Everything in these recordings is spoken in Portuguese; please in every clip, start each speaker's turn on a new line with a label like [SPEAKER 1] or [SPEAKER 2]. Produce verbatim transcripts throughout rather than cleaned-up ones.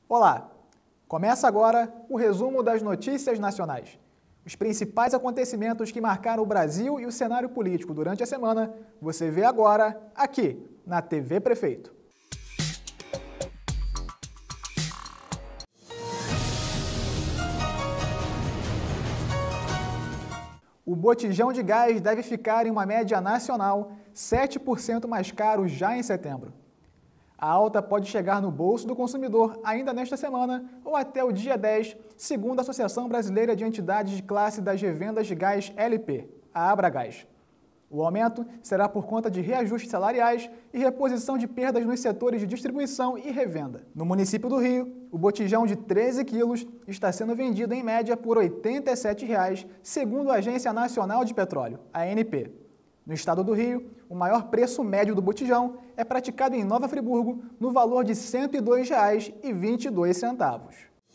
[SPEAKER 1] Olá! Começa agora o resumo das notícias nacionais. Os principais acontecimentos que marcaram o Brasil e o cenário político durante a semana, você vê agora aqui na T V Prefeito. O botijão de gás deve ficar em uma média nacional sete por cento mais caro já em setembro. A alta pode chegar no bolso do consumidor ainda nesta semana ou até o dia dez, segundo a Associação Brasileira de Entidades de Classe das Revendas de Gás L P, a Abragás. O aumento será por conta de reajustes salariais e reposição de perdas nos setores de distribuição e revenda. No município do Rio, o botijão de treze quilos está sendo vendido em média por oitenta e sete reais, segundo a Agência Nacional de Petróleo, a A N P. No estado do Rio, o maior preço médio do botijão é praticado em Nova Friburgo, no valor de cento e dois reais e vinte e dois centavos.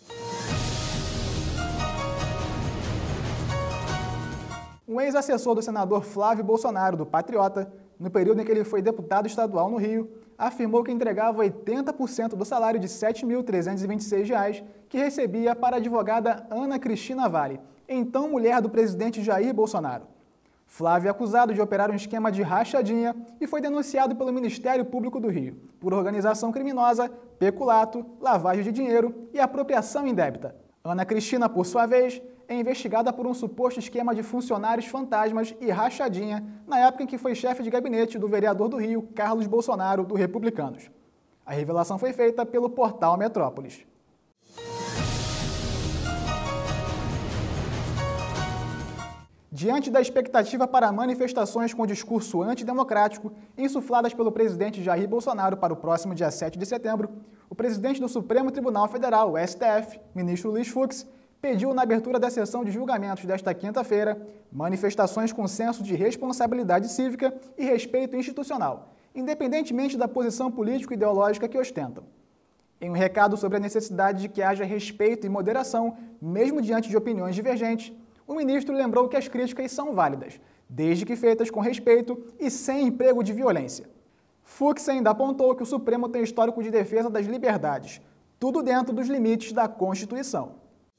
[SPEAKER 1] Um ex-assessor do senador Flávio Bolsonaro, do Patriota, no período em que ele foi deputado estadual no Rio, afirmou que entregava oitenta por cento do salário de sete mil trezentos e vinte e seis reais que recebia para a advogada Ana Cristina Vale, então mulher do presidente Jair Bolsonaro. Flávio é acusado de operar um esquema de rachadinha e foi denunciado pelo Ministério Público do Rio por organização criminosa, peculato, lavagem de dinheiro e apropriação indébita. Ana Cristina, por sua vez, é investigada por um suposto esquema de funcionários fantasmas e rachadinha na época em que foi chefe de gabinete do vereador do Rio, Carlos Bolsonaro, do Republicanos. A revelação foi feita pelo portal Metrópolis. Diante da expectativa para manifestações com discurso antidemocrático insufladas pelo presidente Jair Bolsonaro para o próximo dia sete de setembro, o presidente do Supremo Tribunal Federal, o S T F, ministro Luiz Fux, pediu na abertura da sessão de julgamentos desta quinta-feira manifestações com senso de responsabilidade cívica e respeito institucional, independentemente da posição político-ideológica que ostentam. Em um recado sobre a necessidade de que haja respeito e moderação, mesmo diante de opiniões divergentes, o ministro lembrou que as críticas são válidas, desde que feitas com respeito e sem emprego de violência. Fux ainda apontou que o Supremo tem histórico de defesa das liberdades, tudo dentro dos limites da Constituição.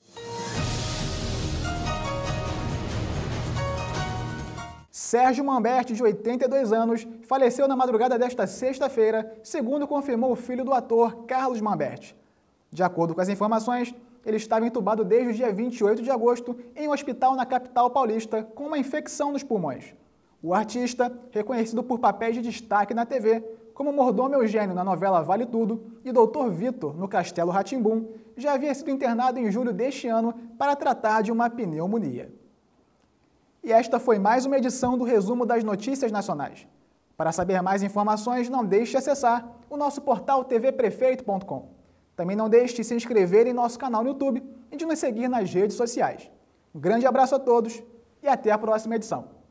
[SPEAKER 1] Sérgio Manberti, de oitenta e dois anos, faleceu na madrugada desta sexta-feira, segundo confirmou o filho do ator, Carlos Manberti. De acordo com as informações, ele estava entubado desde o dia vinte e oito de agosto em um hospital na capital paulista com uma infecção nos pulmões. O artista, reconhecido por papéis de destaque na T V, como Mordomo Eugênio na novela Vale Tudo e doutor Vitor no Castelo Rá-Tim-Bum, já havia sido internado em julho deste ano para tratar de uma pneumonia. E esta foi mais uma edição do resumo das notícias nacionais. Para saber mais informações, não deixe de acessar o nosso portal t v prefeito ponto com. Também não deixe de se inscrever em nosso canal no YouTube e de nos seguir nas redes sociais. Um grande abraço a todos e até a próxima edição.